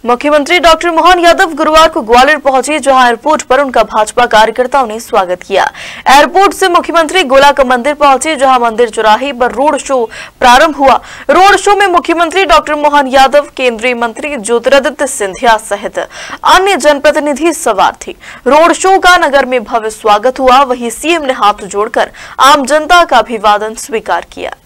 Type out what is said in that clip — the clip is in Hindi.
मुख्यमंत्री डॉक्टर मोहन यादव गुरुवार को ग्वालियर पहुंचे, जहां एयरपोर्ट पर उनका भाजपा कार्यकर्ताओं ने स्वागत किया। एयरपोर्ट से मुख्यमंत्री गोला का मंदिर पहुंचे, जहां मंदिर चौराहे पर रोड शो प्रारंभ हुआ। रोड शो में मुख्यमंत्री डॉक्टर मोहन यादव, केंद्रीय मंत्री ज्योतिरादित्य सिंधिया सहित अन्य जनप्रतिनिधि सवार थे। रोड शो का नगर में भव्य स्वागत हुआ। वहीं सीएम ने हाथ जोड़कर आम जनता का अभिवादन स्वीकार किया।